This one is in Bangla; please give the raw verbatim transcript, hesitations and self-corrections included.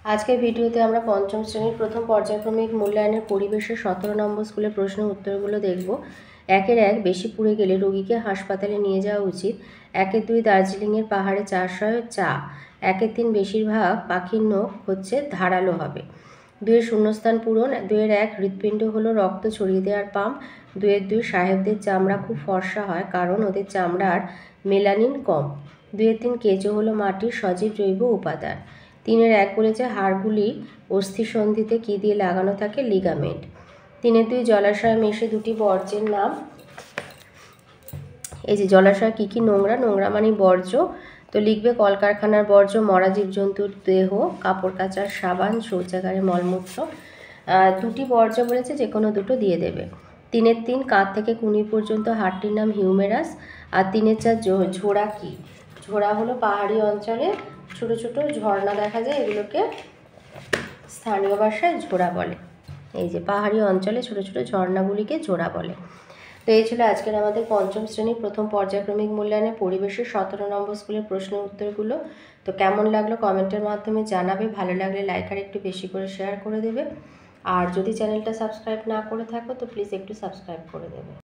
আজকের ভিডিওতে আমরা পঞ্চম শ্রেণীর প্রথম পর্যায়ক্রমিক মূল্যায়নের পরিবেশের সতেরো নম্বর স্কুলের প্রশ্ন উত্তরগুলো দেখব। একের এক, বেশি পুড়ে গেলে রোগীকে হাসপাতালে নিয়ে যাওয়া উচিত। একের দুই, দার্জিলিংয়ের পাহাড়ে চাষয় চা। একের তিন, বেশিরভাগ পাখির নখ হচ্ছে ধারালো হবে। দুয়ের শূন্যস্থান পূরণ। দুয়ের এক, হৃৎপিণ্ড হলো রক্ত ছড়িয়ে দেওয়ার পাম্প। দুয়ের দুই, সাহেবদের চামড়া খুব ফর্সা হয় কারণ ওদের চামড়ার মেলানিন কম। দুয়ের তিন, কেঁচো হলো মাটির সজীব জৈব উপাদান। তিনের এক বলেছে হাড়গুলি অস্থিসন্ধিতে কী দিয়ে লাগানো থাকে? লিগামেন্ট। তিনের দুই, জলাশয়ে মেশে দুটি বর্জ্যের নাম। এই যে জলাশয় কী কী নোংরা? নোংরা মানে বর্জ্য, তো লিখবে কলকারখানার বর্জ্য, মরা জীবজন্তুর দেহ, কাপড় কাচার সাবান, শৌচাগারে মলমূত্র। দুটি বর্জ্য বলেছে, যে কোনো দুটো দিয়ে দেবে। তিনের তিন, কাঁধ থেকে কুনি পর্যন্ত হাড়টির নাম হিউমেরাস। আর তিনের চার, ঝোড়া কী? ঝোড়া হলো পাহাড়ি অঞ্চলে ছোট ছোট ঝর্ণা দেখা যায়, এগুলোকে স্থানীয় ভাষায় ঝোড়া বলে। এই যে পাহাড়ি অঞ্চলে ছোট ছোট ঝর্ণাগুলিকে ঝোড়া বলে। তো এই ছিল আজকের আমাদের পঞ্চম শ্রেণীর প্রথম পর্যায়ক্রমিক মূল্যায়নের পরিবেশের সতেরো নম্বর স্কুলের প্রশ্ন উত্তরগুলো। তো কেমন লাগলো কমেন্টের মাধ্যমে জানাবে। ভালো লাগলে লাইক আর একটু বেশি করে শেয়ার করে দেবে। আর যদি চ্যানেলটা সাবস্ক্রাইব না করে থাকো তো প্লিজ একটু সাবস্ক্রাইব করে দেবে।